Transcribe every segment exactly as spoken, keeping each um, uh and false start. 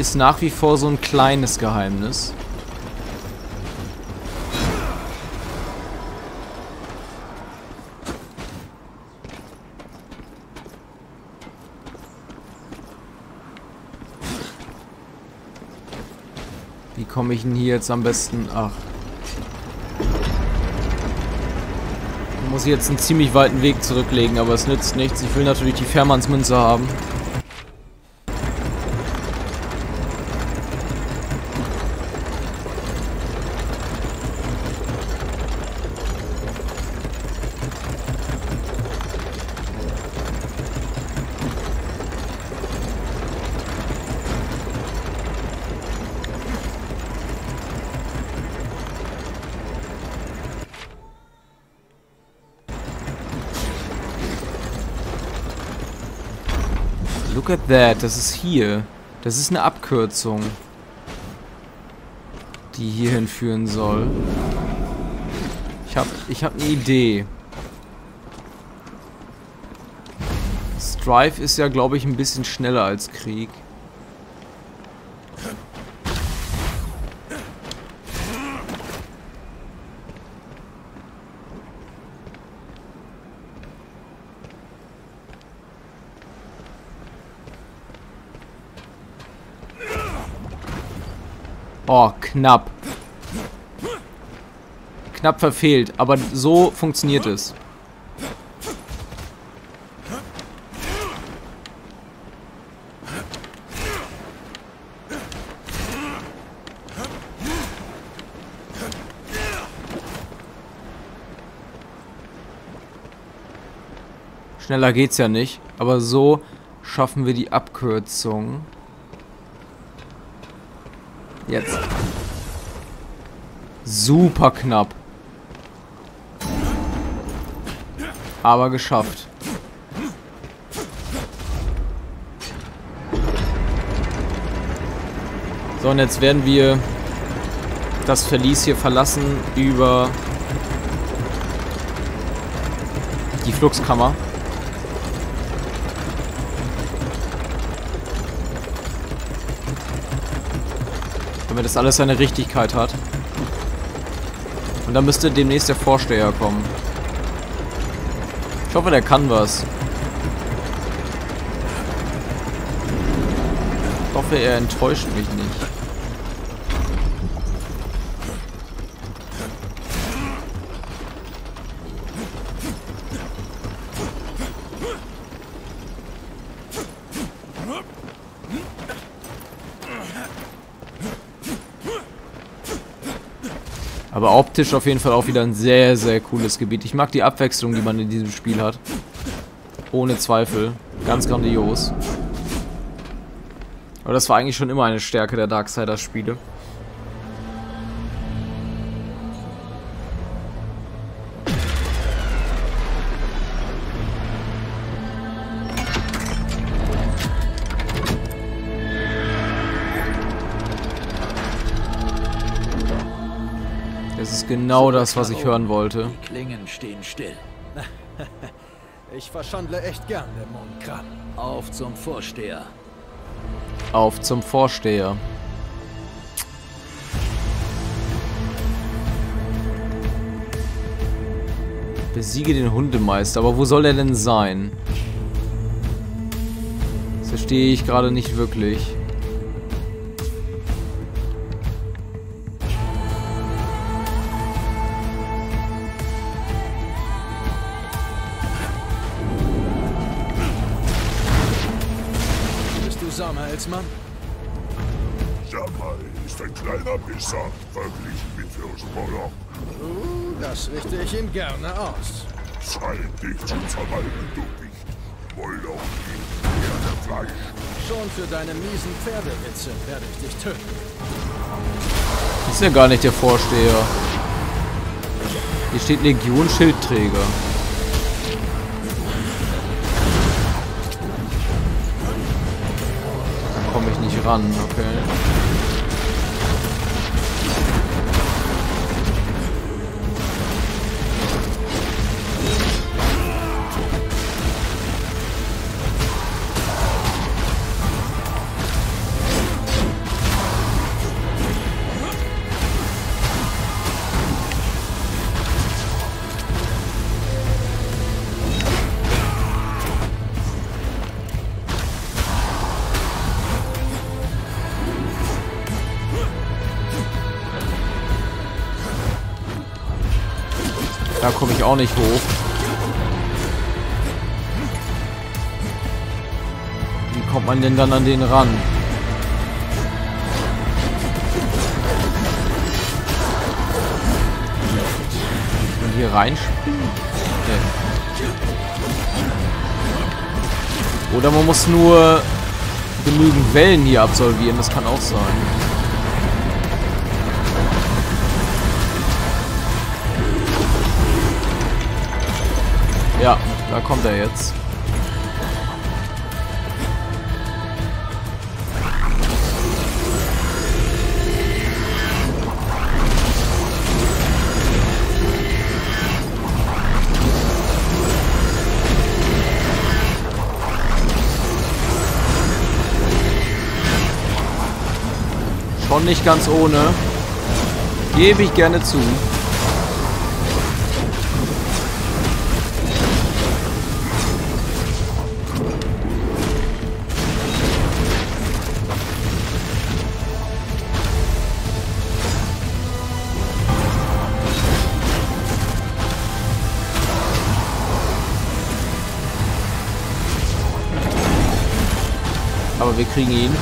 ist nach wie vor so ein kleines Geheimnis. Wie komme ich denn hier jetzt am besten... Ach. Da muss ich jetzt einen ziemlich weiten Weg zurücklegen, aber es nützt nichts. Ich will natürlich die Fährmannsmünze haben. Look at that, das ist hier. Das ist eine Abkürzung, die hierhin führen soll. Ich hab, ich hab eine Idee. Strife ist ja, glaube ich, ein bisschen schneller als Krieg. Oh, knapp. Knapp verfehlt, aber so funktioniert es. Schneller geht's ja nicht, aber so schaffen wir die Abkürzung. Jetzt. Super knapp. Aber geschafft. So, und jetzt werden wir das Verlies hier verlassen über die Fluxkammer. Damit das alles seine Richtigkeit hat. Und dann müsste demnächst der Vorsteher kommen. Ich hoffe, der kann was. Ich hoffe, er enttäuscht mich nicht. Aber optisch auf jeden Fall auch wieder ein sehr, sehr cooles Gebiet. Ich mag die Abwechslung, die man in diesem Spiel hat. Ohne Zweifel. Ganz grandios. Aber das war eigentlich schon immer eine Stärke der Darksiders-Spiele. Das ist genau das, was ich hören wollte. Die Klingen stehen still. Ich verschandle echt gern Dämonenkram. Auf zum Vorsteher. Auf zum Vorsteher. Besiege den Hundemeister. Aber wo soll er denn sein? Das verstehe ich gerade nicht wirklich. Samuelsmann? Samuel ist ein kleiner Pisser, verglichen mit Fürst Moloch. Uh, das richte ich ihm gerne aus. Scheint dich zu verwalten, du Wicht. Moloch liebt gerne Fleisch. Schon für deine miesen Pferdewitze werde ich dich töten. Das ist ja gar nicht der Vorsteher. Hier steht Legion Schildträger. Komme ich nicht ran, okay. Da komme ich auch nicht hoch. Wie kommt man denn dann an den ran? Und hier reinspringen? Okay. Oder man muss nur genügend Wellen hier absolvieren, das kann auch sein. Ja, da kommt er jetzt. Schon nicht ganz ohne. Gebe ich gerne zu. Aber wir kriegen ihn.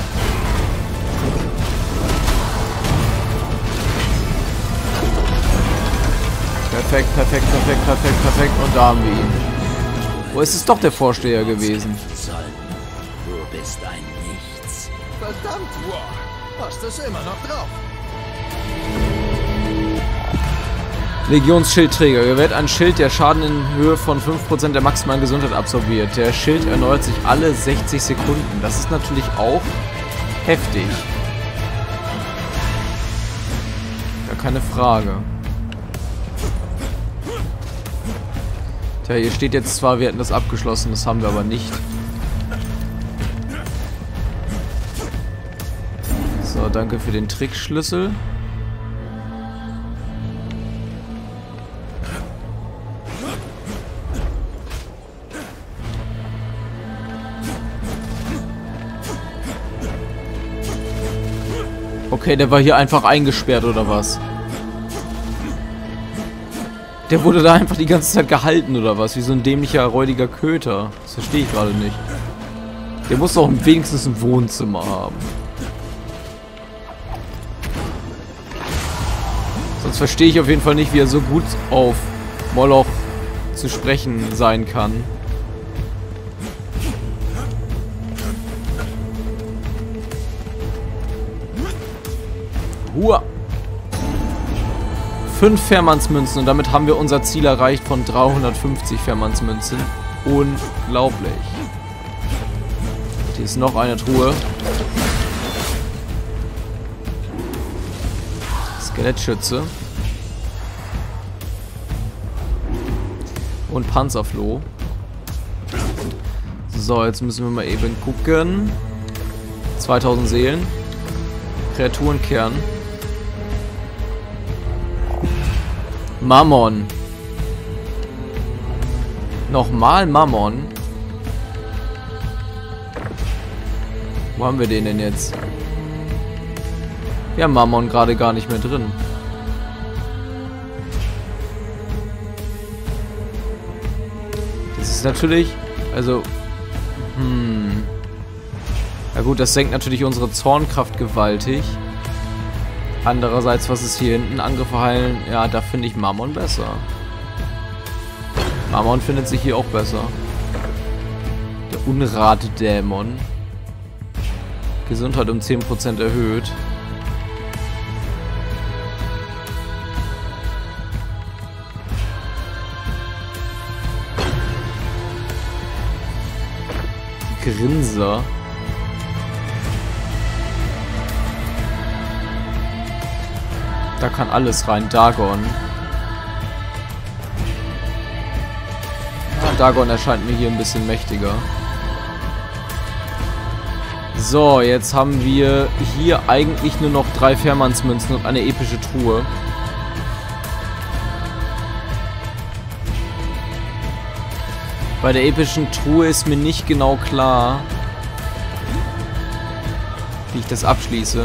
Perfekt, perfekt, perfekt, perfekt, perfekt. Und da haben wir ihn. Wo ist es doch der Vorsteher gewesen? Du bist ein Nichts. Verdammt, wow. Hast es immer noch drauf. Legionsschildträger. Gewährt ein Schild, der Schaden in Höhe von fünf Prozent der maximalen Gesundheit absorbiert. Der Schild erneuert sich alle sechzig Sekunden. Das ist natürlich auch heftig. Gar keine Frage. Tja, hier steht jetzt zwar, wir hätten das abgeschlossen, das haben wir aber nicht. So, danke für den Trickschlüssel. Okay, der war hier einfach eingesperrt, oder was? Der wurde da einfach die ganze Zeit gehalten, oder was? Wie so ein dämlicher, räudiger Köter. Das verstehe ich gerade nicht. Der muss doch wenigstens ein Wohnzimmer haben. Sonst verstehe ich auf jeden Fall nicht, wie er so gut auf Moloch zu sprechen sein kann. Hua! Fünf Fährmannsmünzen und damit haben wir unser Ziel erreicht von dreihundertfünfzig Fährmannsmünzen. Unglaublich. Hier ist noch eine Truhe. Skelettschütze. Und Panzerfloh. So, jetzt müssen wir mal eben gucken. zweitausend Seelen. Kreaturenkern. Mammon. Nochmal Mammon. Wo haben wir den denn jetzt? Wir haben Mammon gerade gar nicht mehr drin. Das ist natürlich... Also... Hm... Ja gut, das senkt natürlich unsere Zornkraft gewaltig. Andererseits, was ist hier hinten? Angriffe heilen. Ja, da finde ich Mammon besser. Mammon findet sich hier auch besser. Der Unrat-Dämon. Gesundheit um zehn Prozent erhöht. Grinser. Da kann alles rein. Dagon. Ja, Dagon erscheint mir hier ein bisschen mächtiger. So, jetzt haben wir hier eigentlich nur noch drei Fährmannsmünzen und eine epische Truhe. Bei der epischen Truhe ist mir nicht genau klar, wie ich das abschließe.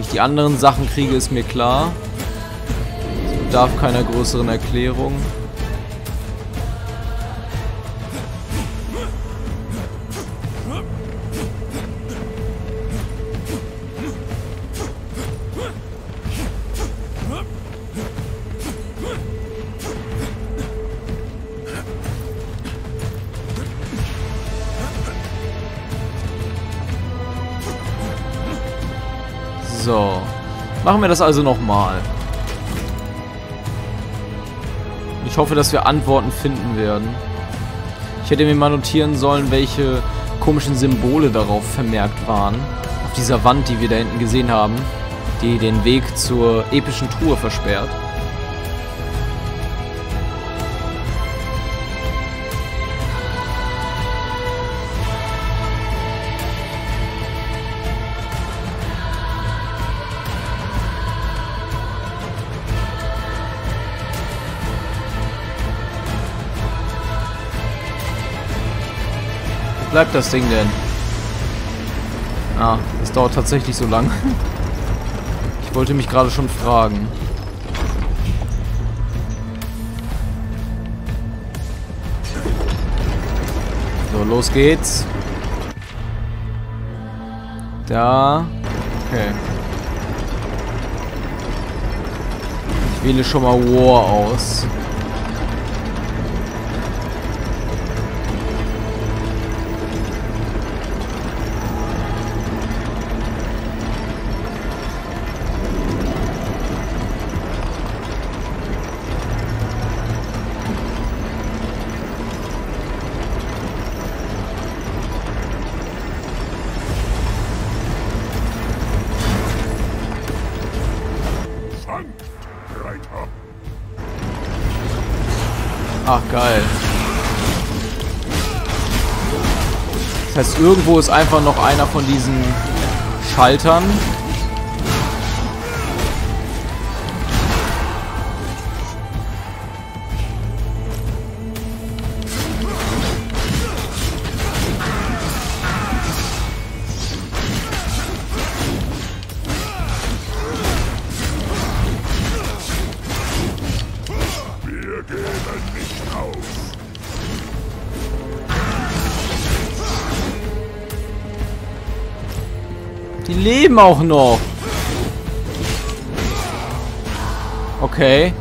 die anderen Sachen kriege, ist mir klar. Es bedarf keiner größeren Erklärung. So, machen wir das also nochmal. Ich hoffe, dass wir Antworten finden werden. Ich hätte mir mal notieren sollen, welche komischen Symbole darauf vermerkt waren. Auf dieser Wand, die wir da hinten gesehen haben, die den Weg zur epischen Truhe versperrt. Bleibt das Ding denn? Ah, das dauert tatsächlich so lang. Ich wollte mich gerade schon fragen. So, los geht's. Da. Okay. Ich wähle schon mal War aus. Ach, geil. Das heißt, irgendwo ist einfach noch einer von diesen Schaltern. Die leben auch noch. Okay.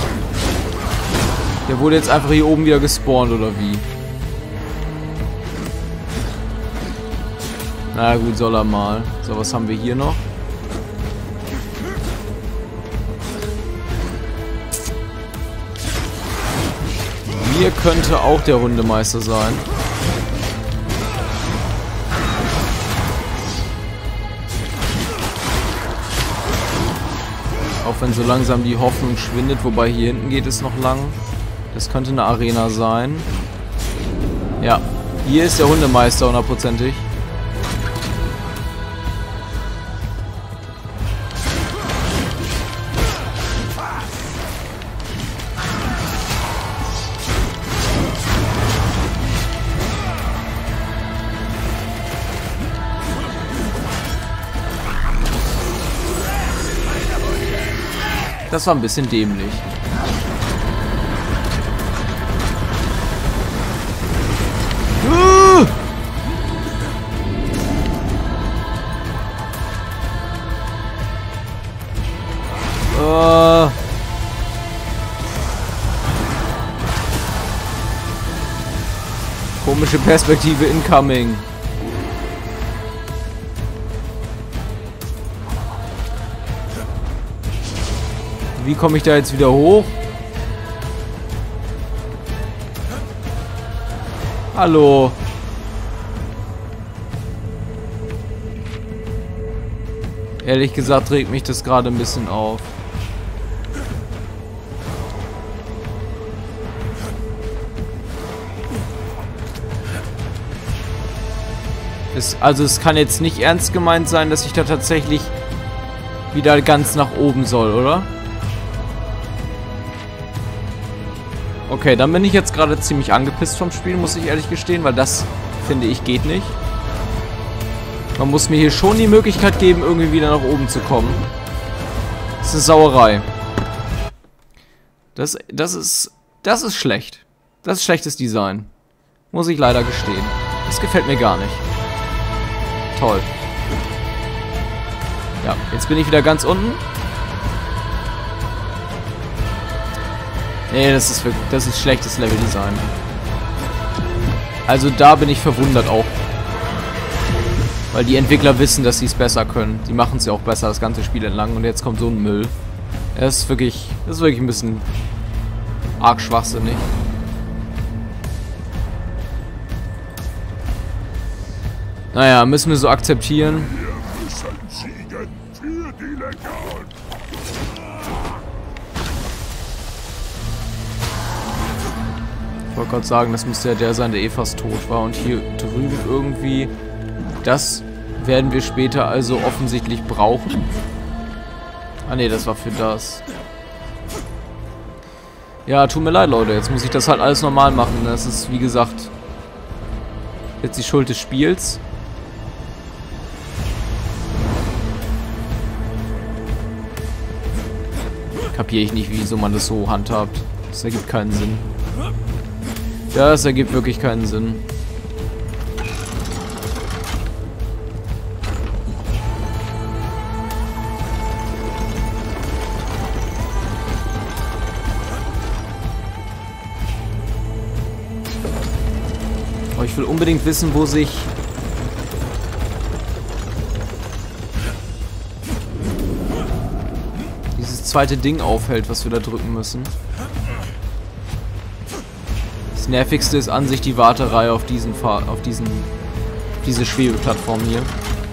Der wurde jetzt einfach hier oben wieder gespawnt, oder wie? Na gut, soll er mal. So, was haben wir hier noch? Hier könnte auch der Hundemeister sein. Auch wenn so langsam die Hoffnung schwindet, wobei hier hinten geht es noch lang. Das könnte eine Arena sein. Ja, hier ist der Hundemeister hundertprozentig. Das war ein bisschen dämlich. Uh! Uh. Komische Perspektive incoming. Wie komme ich da jetzt wieder hoch? Hallo. Ehrlich gesagt regt mich das gerade ein bisschen auf. Es, also es kann jetzt nicht ernst gemeint sein, dass ich da tatsächlich wieder ganz nach oben soll, oder? Okay, dann bin ich jetzt gerade ziemlich angepisst vom Spiel, muss ich ehrlich gestehen, weil das, finde ich, geht nicht. Man muss mir hier schon die Möglichkeit geben, irgendwie wieder nach oben zu kommen. Das ist eine Sauerei. Das, das ist, das ist schlecht. Das ist schlechtes Design. Muss ich leider gestehen. Das gefällt mir gar nicht. Toll. Ja, jetzt bin ich wieder ganz unten. Nee, das ist wirklich, das ist schlechtes Leveldesign. Also da bin ich verwundert auch. Weil die Entwickler wissen, dass sie es besser können. Die machen es ja auch besser das ganze Spiel entlang. Und jetzt kommt so ein Müll. Das ist wirklich, das ist wirklich ein bisschen arg schwachsinnig. Naja, müssen wir so akzeptieren. Wir müssen siegen für die Legion. Ich wollte gerade sagen, das müsste ja der sein, der eh fast tot war. Und hier drüben irgendwie... Das werden wir später also offensichtlich brauchen. Ah ne, das war für das. Ja, tut mir leid, Leute. Jetzt muss ich das halt alles normal machen. Das ist, wie gesagt, jetzt die Schuld des Spiels. Kapiere ich nicht, wieso man das so handhabt. Das ergibt keinen Sinn. Ja, das ergibt wirklich keinen Sinn. Aber ich will unbedingt wissen, wo sich dieses zweite Ding aufhält, was wir da drücken müssen. Das Nervigste ist an sich die Warterei auf diesen Fahr auf diesen diese Schwebeplattform hier.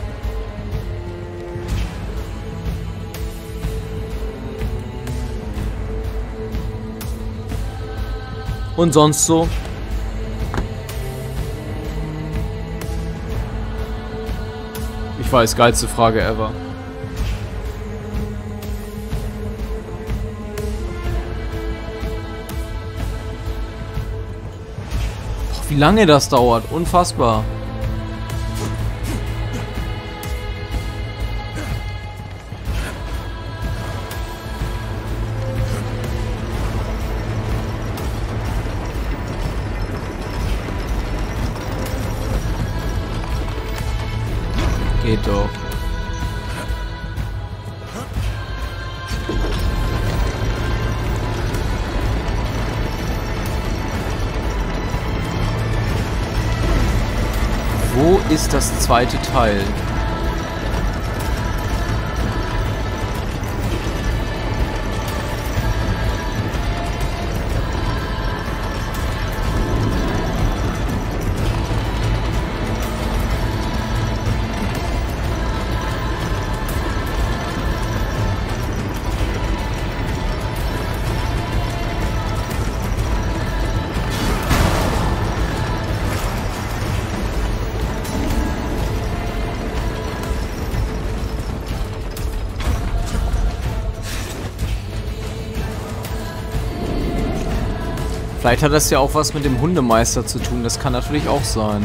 Und sonst so. Ich weiß, geilste Frage ever. Wie lange das dauert. Unfassbar. Geht doch. Wo ist das zweite Teil? Vielleicht hat das ja auch was mit dem Hundemeister zu tun. Das kann natürlich auch sein.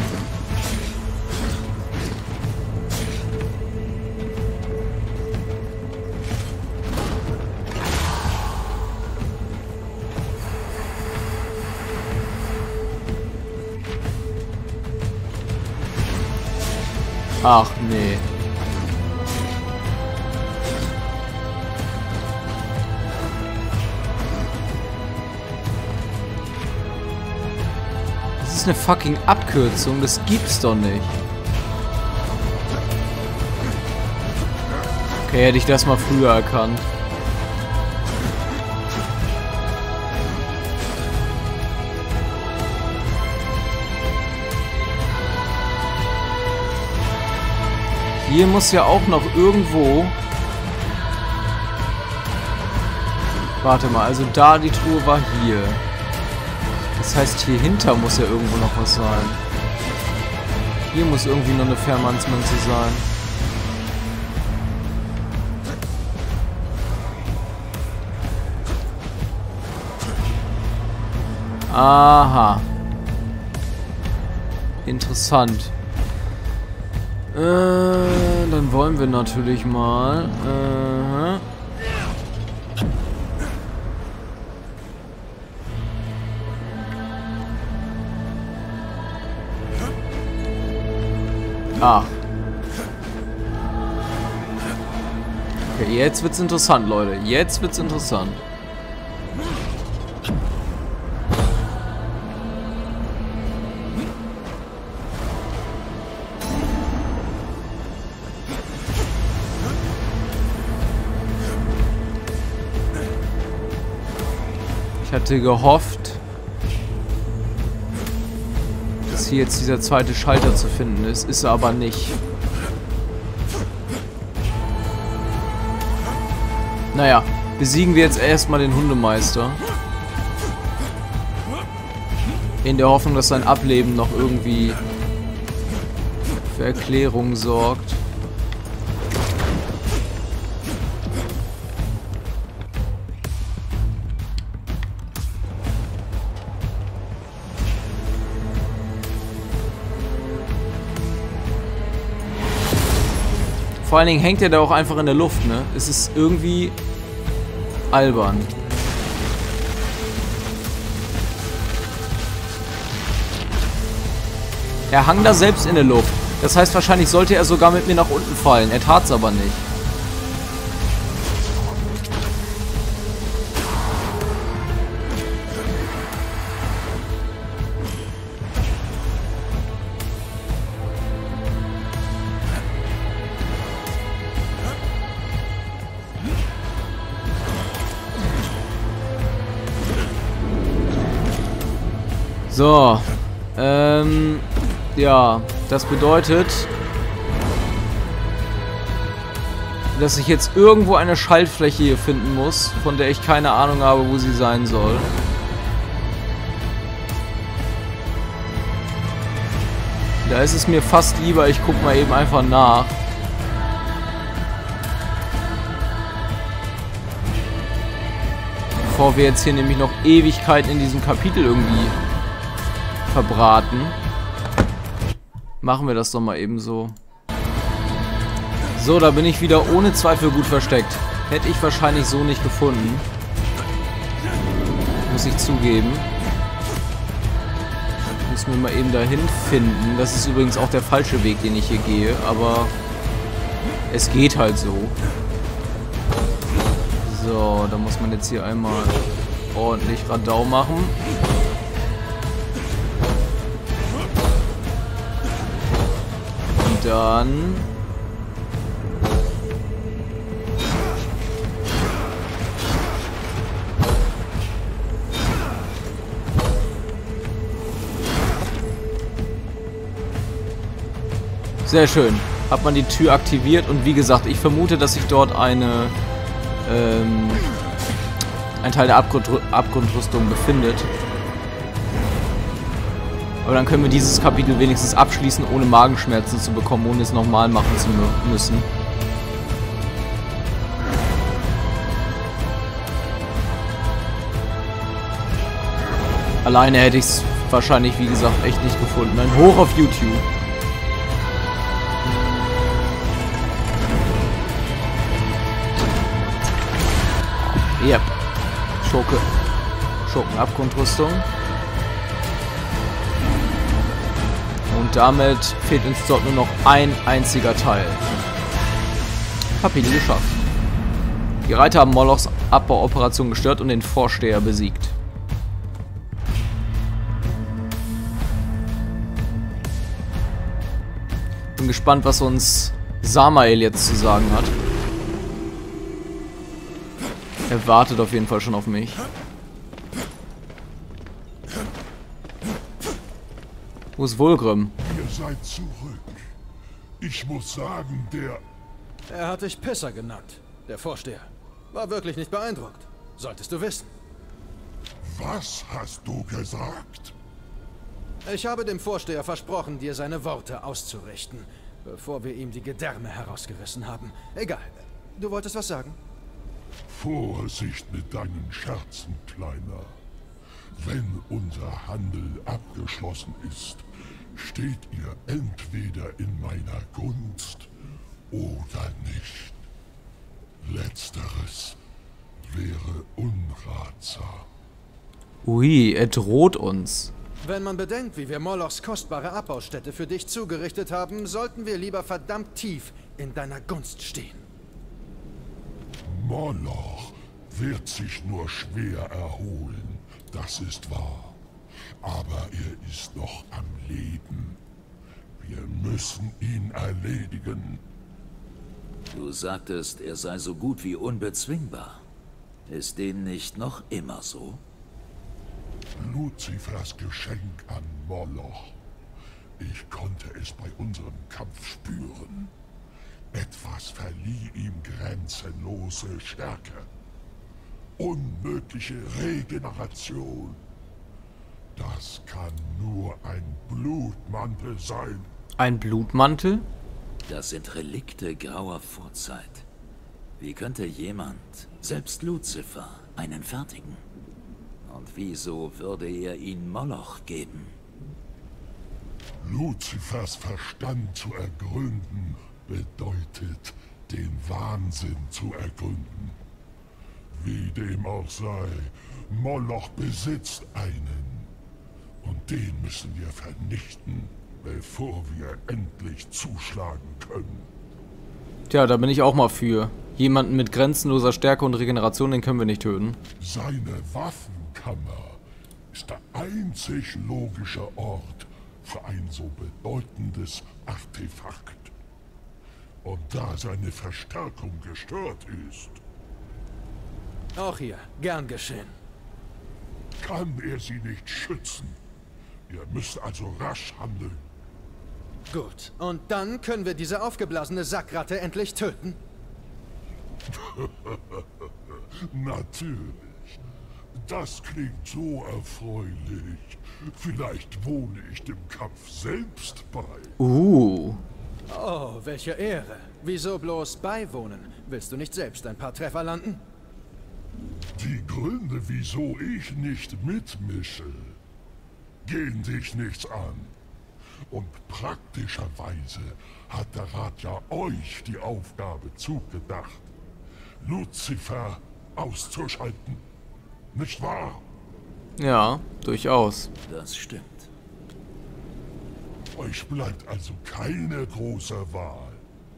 Ach nee. Das ist eine fucking Abkürzung, das gibt's doch nicht. Okay, hätte ich das mal früher erkannt. Hier muss ja auch noch irgendwo... Warte mal, also da die Truhe war hier. Das heißt, hier hinter muss ja irgendwo noch was sein. Hier muss irgendwie noch eine Fährmannsmünze sein. Aha. Interessant. Äh, dann wollen wir natürlich mal. Äh, Ah. Okay, jetzt wird's interessant, Leute. Jetzt wird's interessant. Ich hatte gehofft, dass hier jetzt dieser zweite Schalter zu finden ist. Ist er aber nicht. Naja, besiegen wir jetzt erstmal den Hundemeister. In der Hoffnung, dass sein Ableben noch irgendwie für Erklärung sorgt. Vor allen Dingen hängt er da auch einfach in der Luft, ne? Es ist irgendwie albern. Er hang da selbst in der Luft. Das heißt, wahrscheinlich sollte er sogar mit mir nach unten fallen. Er tat's aber nicht. So, ähm, ja, das bedeutet, dass ich jetzt irgendwo eine Schaltfläche hier finden muss, von der ich keine Ahnung habe, wo sie sein soll. Da ist es mir fast lieber, ich gucke mal eben einfach nach. Bevor wir jetzt hier nämlich noch Ewigkeiten in diesem Kapitel irgendwie verbraten. Machen wir das doch mal eben so. So, da bin ich wieder ohne Zweifel gut versteckt. Hätte ich wahrscheinlich so nicht gefunden. Muss ich zugeben. Müssen wir mal eben dahin finden. Das ist übrigens auch der falsche Weg, den ich hier gehe, aber es geht halt so. So, da muss man jetzt hier einmal ordentlich Radau machen. Dann sehr schön. Hat man die Tür aktiviert und wie gesagt, ich vermute, dass sich dort eine ähm, ein Teil der Abgrund Abgrundrüstung befindet. Aber dann können wir dieses Kapitel wenigstens abschließen, ohne Magenschmerzen zu bekommen, ohne es nochmal machen zu müssen. Alleine hätte ich es wahrscheinlich, wie gesagt, echt nicht gefunden. Ein Hoch auf YouTube. Ja. Schurke. Schurkenabgrundrüstung. Und damit fehlt uns dort nur noch ein einziger Teil. Kapitel geschafft. Die Reiter haben Molochs Abbauoperation gestört und den Vorsteher besiegt. Bin gespannt, was uns Samael jetzt zu sagen hat. Er wartet auf jeden Fall schon auf mich. Wo ist Vulgrim? Ihr seid zurück. Ich muss sagen, der... Er hat dich Pisser genannt, der Vorsteher. War wirklich nicht beeindruckt. Solltest du wissen. Was hast du gesagt? Ich habe dem Vorsteher versprochen, dir seine Worte auszurichten, bevor wir ihm die Gedärme herausgerissen haben. Egal. Du wolltest was sagen? Vorsicht mit deinen Scherzen, Kleiner. Wenn unser Handel abgeschlossen ist, steht ihr entweder in meiner Gunst oder nicht. Letzteres wäre unratsam. Ui, er droht uns. Wenn man bedenkt, wie wir Molochs kostbare Abbaustätte für dich zugerichtet haben, sollten wir lieber verdammt tief in deiner Gunst stehen. Moloch wird sich nur schwer erholen, das ist wahr. Aber er ist noch am Leben. Wir müssen ihn erledigen. Du sagtest, er sei so gut wie unbezwingbar. Ist dem nicht noch immer so? Luzifers Geschenk an Moloch. Ich konnte es bei unserem Kampf spüren. Etwas verlieh ihm grenzenlose Stärke. Unmögliche Regeneration. Das kann nur ein Blutmantel sein. Ein Blutmantel? Das sind Relikte grauer Vorzeit. Wie könnte jemand, selbst Luzifer, einen fertigen? Und wieso würde er ihn Moloch geben? Luzifers Verstand zu ergründen, bedeutet, den Wahnsinn zu ergründen. Wie dem auch sei, Moloch besitzt einen. Und den müssen wir vernichten, bevor wir endlich zuschlagen können. Tja, da bin ich auch mal für. Jemanden mit grenzenloser Stärke und Regeneration, den können wir nicht töten. Seine Waffenkammer ist der einzig logische Ort für ein so bedeutendes Artefakt. Und da seine Verstärkung gestört ist, Auch hier, gern geschehen. kann er sie nicht schützen. Ihr müsst also rasch handeln. Gut, und dann können wir diese aufgeblasene Sackratte endlich töten? Natürlich. Das klingt so erfreulich. Vielleicht wohne ich dem Kampf selbst bei. Uh. Oh, welche Ehre. Wieso bloß beiwohnen? Willst du nicht selbst ein paar Treffer landen? Die Gründe, wieso ich nicht mitmische, gehen dich nichts an. Und praktischerweise hat der Rat ja euch die Aufgabe zugedacht, Luzifer auszuschalten. Nicht wahr? Ja, durchaus. Das stimmt. Euch bleibt also keine große Wahl.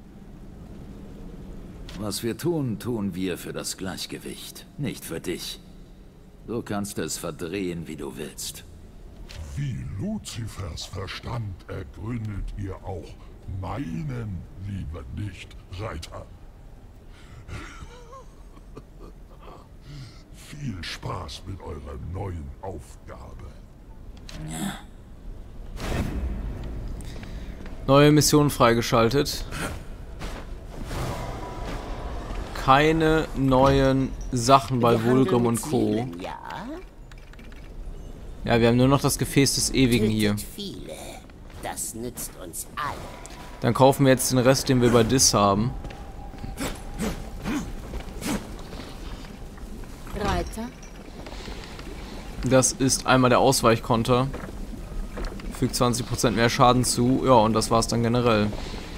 Was wir tun, tun wir für das Gleichgewicht, nicht für dich. Du kannst es verdrehen, wie du willst. Wie Luzifers Verstand ergründet ihr auch meinen, lieber Nicht-Reiter. Viel Spaß mit eurer neuen Aufgabe. Neue Mission freigeschaltet. Keine neuen Sachen bei Vulgrim und Co. Ja, wir haben nur noch das Gefäß des Ewigen hier. Viele. Das nützt uns allen. Dann kaufen wir jetzt den Rest, den wir bei Dis haben. Reiter. Das ist einmal der Ausweichkonter. Fügt zwanzig Prozent mehr Schaden zu. Ja, und das war's dann generell.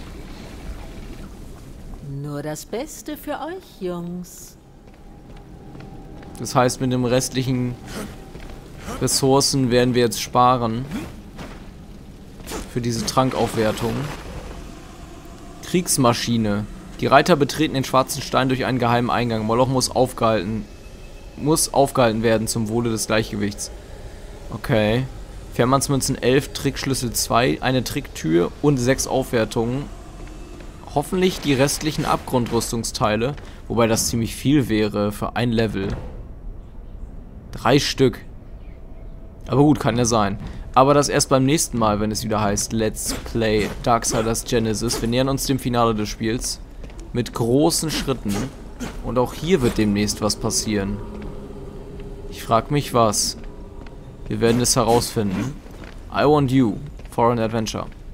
Nur das Beste für euch, Jungs. Das heißt, mit den restlichen Ressourcen werden wir jetzt sparen. Für diese Trankaufwertung. Kriegsmaschine. Die Reiter betreten den schwarzen Stein durch einen geheimen Eingang. Moloch muss aufgehalten, muss aufgehalten werden zum Wohle des Gleichgewichts. Okay. Fährmannsmünzen elf, Trickschlüssel zwei, eine Tricktür und sechs Aufwertungen. Hoffentlich die restlichen Abgrundrüstungsteile. Wobei das ziemlich viel wäre für ein Level. Drei Stück. Aber gut, kann ja sein. Aber das erst beim nächsten Mal, wenn es wieder heißt Let's Play Darksiders Genesis. Wir nähern uns dem Finale des Spiels. Mit großen Schritten. Und auch hier wird demnächst was passieren. Ich frage mich was. Wir werden es herausfinden. I want you for an adventure.